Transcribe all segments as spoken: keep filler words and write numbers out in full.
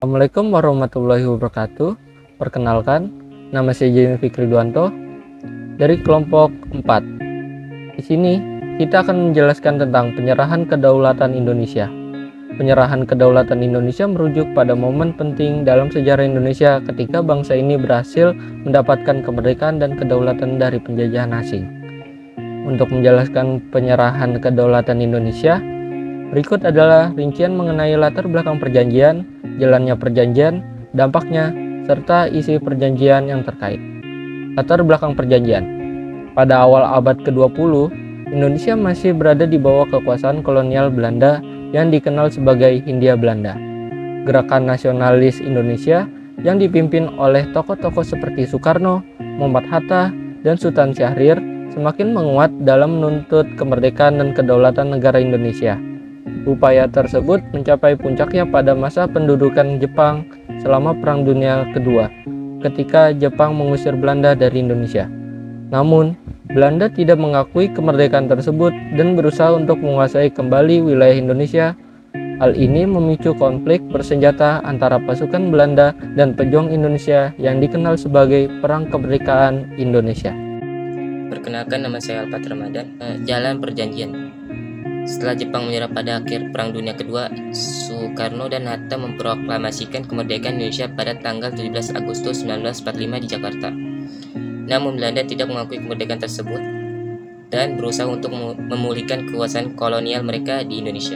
Assalamualaikum warahmatullahi wabarakatuh. Perkenalkan, nama saya Jamil Fikri Duanto dari kelompok empat. Di sini kita akan menjelaskan tentang penyerahan kedaulatan Indonesia. Penyerahan kedaulatan Indonesia merujuk pada momen penting dalam sejarah Indonesia ketika bangsa ini berhasil mendapatkan kemerdekaan dan kedaulatan dari penjajahan asing. Untuk menjelaskan penyerahan kedaulatan Indonesia, berikut adalah rincian mengenai latar belakang perjanjian, jalannya perjanjian, dampaknya, serta isi perjanjian yang terkait. Latar belakang perjanjian. Pada awal abad ke dua puluh, Indonesia masih berada di bawah kekuasaan kolonial Belanda yang dikenal sebagai Hindia Belanda. Gerakan nasionalis Indonesia yang dipimpin oleh tokoh-tokoh seperti Soekarno, Muhammad Hatta, dan Sultan Syahrir semakin menguat dalam menuntut kemerdekaan dan kedaulatan negara Indonesia. Upaya tersebut mencapai puncaknya pada masa pendudukan Jepang selama Perang Dunia Kedua, ketika Jepang mengusir Belanda dari Indonesia. Namun, Belanda tidak mengakui kemerdekaan tersebut dan berusaha untuk menguasai kembali wilayah Indonesia. Hal ini memicu konflik bersenjata antara pasukan Belanda dan pejuang Indonesia yang dikenal sebagai Perang Kemerdekaan Indonesia. Perkenalkan, nama saya Alpat Ramadan. Jalan perjanjian. Setelah Jepang menyerah pada akhir Perang Dunia Kedua, Soekarno dan Hatta memproklamasikan kemerdekaan Indonesia pada tanggal tujuh belas Agustus seribu sembilan ratus empat puluh lima di Jakarta. Namun Belanda tidak mengakui kemerdekaan tersebut dan berusaha untuk memulihkan kekuasaan kolonial mereka di Indonesia.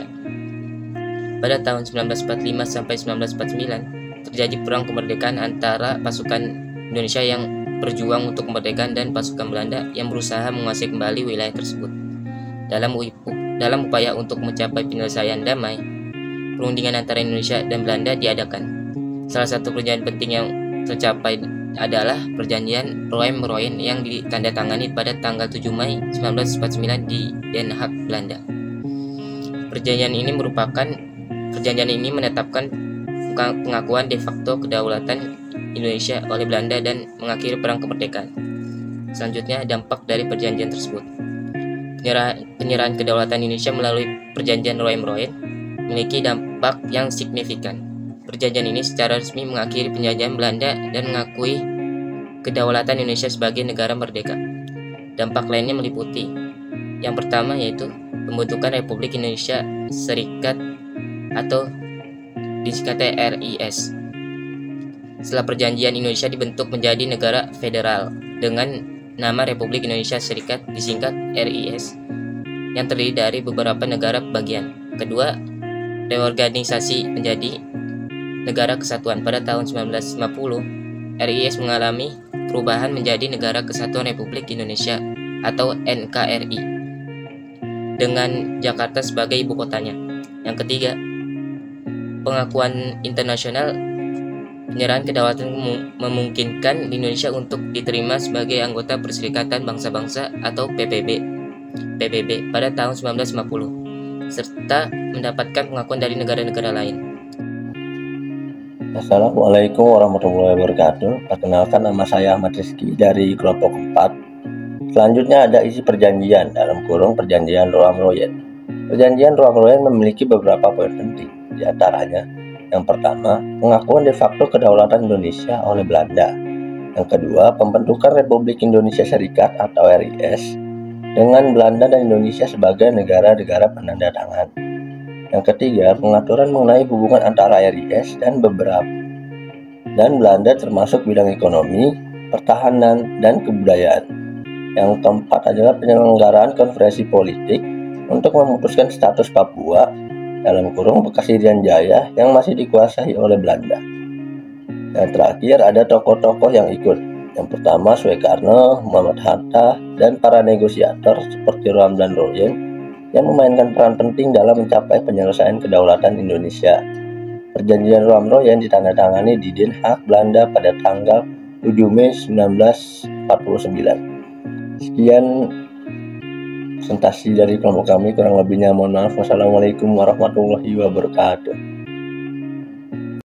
Pada tahun seribu sembilan ratus empat puluh lima sampai seribu sembilan ratus empat puluh sembilan terjadi perang kemerdekaan antara pasukan Indonesia yang berjuang untuk kemerdekaan dan pasukan Belanda yang berusaha menguasai kembali wilayah tersebut. Dalam Dalam upaya untuk mencapai penyelesaian damai, perundingan antara Indonesia dan Belanda diadakan. Salah satu perjanjian penting yang tercapai adalah perjanjian Roem-Royen yang ditandatangani pada tanggal tujuh Mei seribu sembilan ratus empat puluh sembilan di Den Haag, Belanda. Perjanjian ini merupakan perjanjian ini menetapkan pengakuan de facto kedaulatan Indonesia oleh Belanda dan mengakhiri perang kemerdekaan. Selanjutnya, dampak dari perjanjian tersebut. Penyerahan kedaulatan Indonesia melalui perjanjian Roem-Royen memiliki dampak yang signifikan. Perjanjian ini secara resmi mengakhiri penjajahan Belanda dan mengakui kedaulatan Indonesia sebagai negara merdeka. Dampak lainnya meliputi: yang pertama yaitu pembentukan Republik Indonesia Serikat atau disingkatnya R I S. Setelah perjanjian, Indonesia dibentuk menjadi negara federal dengan nama Republik Indonesia Serikat, disingkat R I S, yang terdiri dari beberapa negara bagian. Kedua, reorganisasi menjadi negara kesatuan. Pada tahun seribu sembilan ratus lima puluh, R I S mengalami perubahan menjadi Negara Kesatuan Republik Indonesia atau N K R I dengan Jakarta sebagai ibu kotanya. Yang ketiga, pengakuan internasional. Penyerahan kedaulatan memungkinkan Indonesia untuk diterima sebagai anggota Perserikatan Bangsa-Bangsa atau P B B P B B pada tahun seribu sembilan ratus lima puluh, serta mendapatkan pengakuan dari negara-negara lain. Assalamualaikum warahmatullahi wabarakatuh. Perkenalkan, nama saya Ahmad Rizky dari kelompok empat. Selanjutnya ada isi perjanjian dalam kurung perjanjian Roem-Royen. Perjanjian Roem-Royen memiliki beberapa poin penting, di antaranya: yang pertama, pengakuan de facto kedaulatan Indonesia oleh Belanda. Yang kedua, pembentukan Republik Indonesia Serikat atau R I S dengan Belanda dan Indonesia sebagai negara-negara penandatangan. Yang ketiga, pengaturan mengenai hubungan antara R I S dan beberapa dan Belanda termasuk bidang ekonomi, pertahanan, dan kebudayaan. Yang keempat adalah penyelenggaraan konferensi politik untuk memutuskan status Papua dalam kurung bekas Irian Jaya yang masih dikuasai oleh Belanda. Yang terakhir ada tokoh-tokoh yang ikut. Yang pertama, Soekarno, Muhammad Hatta, dan para negosiator seperti Roem-Royen yang memainkan peran penting dalam mencapai penyelesaian kedaulatan Indonesia. Perjanjian Roem-Royen ditandatangani di Den Haag, Belanda pada tanggal tujuh Mei seribu sembilan ratus empat puluh sembilan. Sekian presentasi dari kelompok kami, kurang lebihnya mohon maaf. Wassalamualaikum warahmatullahi wabarakatuh.